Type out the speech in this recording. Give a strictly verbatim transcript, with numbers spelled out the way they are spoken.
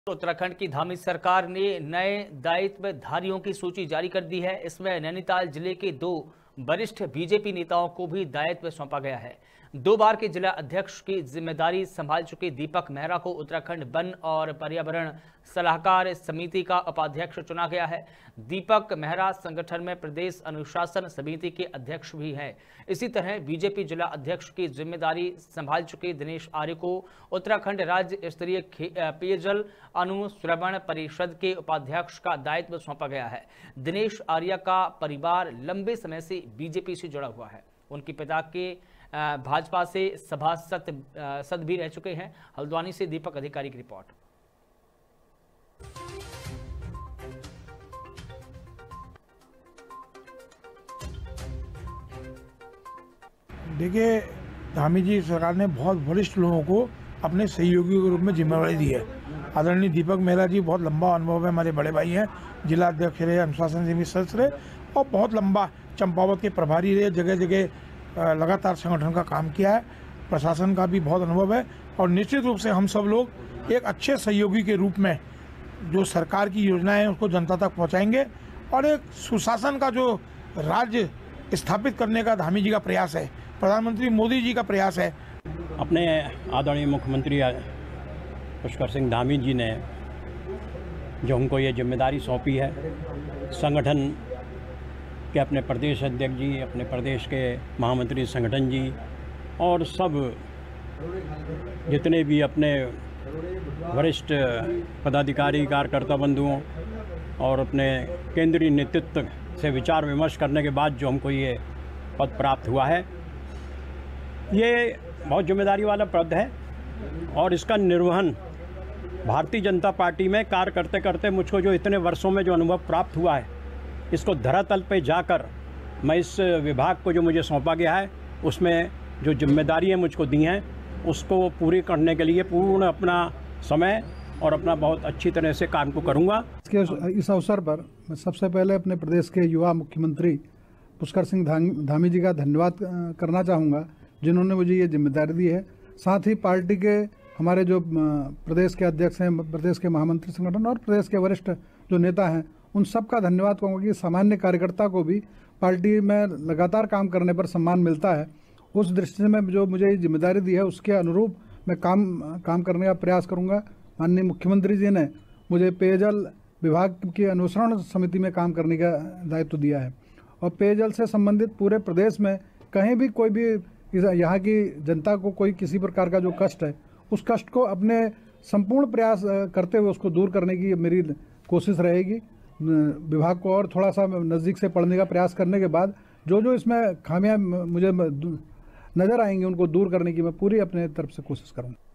उत्तराखंड की धामी सरकार ने नए दायित्वधारियों की सूची जारी कर दी है। इसमें नैनीताल जिले के दो वरिष्ठ बीजेपी नेताओं को भी दायित्व सौंपा गया है। दो बार के जिला अध्यक्ष की जिम्मेदारी संभाल चुके दीपक मेहरा को उत्तराखंड वन और पर्यावरण सलाहकार समिति का उपाध्यक्ष चुना गया है। दीपक मेहरा संगठन में प्रदेश अनुशासन समिति के अध्यक्ष भी हैं। इसी तरह बीजेपी जिला अध्यक्ष की जिम्मेदारी संभाल चुके दिनेश आर्य को उत्तराखंड राज्य स्तरीय पेयजल अनुश्रवण परिषद के उपाध्यक्ष का दायित्व सौंपा गया है। दिनेश आर्य का परिवार लंबे समय से बीजेपी से जुड़ा हुआ है। उनके पिता के भाजपा से सभासद सद भी रह चुके हैं। हल्द्वानी से दीपक अधिकारी की रिपोर्ट। देखिए, धामी जी सरकार ने बहुत वरिष्ठ लोगों को अपने सहयोगी के रूप में जिम्मेवारी दी है। आदरणीय दीपक मेहरा जी बहुत लंबा अनुभव है, हमारे बड़े भाई हैं, जिला अध्यक्ष रहे, अनुशासन समिति सदस्य रहे और बहुत लंबा चंपावत के प्रभारी रहे, जगह जगह लगातार संगठन का काम किया है। प्रशासन का भी बहुत अनुभव है और निश्चित रूप से हम सब लोग एक अच्छे सहयोगी के रूप में जो सरकार की योजनाएं हैं उसको जनता तक पहुंचाएंगे और एक सुशासन का जो राज्य स्थापित करने का धामी जी का प्रयास है, प्रधानमंत्री मोदी जी का प्रयास है। अपने आदरणीय मुख्यमंत्री पुष्कर सिंह धामी जी ने जो हमको ये जिम्मेदारी सौंपी है, संगठन के अपने प्रदेश अध्यक्ष जी, अपने प्रदेश के महामंत्री संगठन जी और सब जितने भी अपने वरिष्ठ पदाधिकारी कार्यकर्ता बंधुओं और अपने केंद्रीय नेतृत्व से विचार विमर्श करने के बाद जो हमको ये पद प्राप्त हुआ है, ये बहुत जिम्मेदारी वाला पद है और इसका निर्वहन भारतीय जनता पार्टी में कार्य करते करते मुझको जो इतने वर्षों में जो अनुभव प्राप्त हुआ है, इसको धरातल पे जाकर मैं इस विभाग को जो मुझे सौंपा गया है उसमें जो जिम्मेदारियां मुझको दी हैं उसको पूरी करने के लिए पूर्ण अपना समय और अपना बहुत अच्छी तरह से काम को करूंगा। इसके इस अवसर पर मैं सबसे पहले अपने प्रदेश के युवा मुख्यमंत्री पुष्कर सिंह धामी जी का धन्यवाद करना चाहूँगा, जिन्होंने मुझे ये जिम्मेदारी दी है। साथ ही पार्टी के हमारे जो प्रदेश के अध्यक्ष हैं, प्रदेश के महामंत्री संगठन और प्रदेश के वरिष्ठ जो नेता हैं, उन सब का धन्यवाद कहूँगा कि सामान्य कार्यकर्ता को भी पार्टी में लगातार काम करने पर सम्मान मिलता है। उस दृष्टि में जो मुझे जिम्मेदारी दी है उसके अनुरूप मैं काम काम करने का प्रयास करूँगा। माननीय मुख्यमंत्री जी ने मुझे पेयजल विभाग की अनुसरण समिति में काम करने का दायित्व दिया है और पेयजल से संबंधित पूरे प्रदेश में कहीं भी कोई भी यहाँ की जनता को कोई किसी प्रकार का जो कष्ट है, उस कष्ट को अपने संपूर्ण प्रयास करते हुए उसको दूर करने की मेरी कोशिश रहेगी। विभाग को और थोड़ा सा नज़दीक से पढ़ने का प्रयास करने के बाद जो जो इसमें खामियां मुझे नज़र आएंगी उनको दूर करने की मैं पूरी अपने तरफ से कोशिश करूँगा।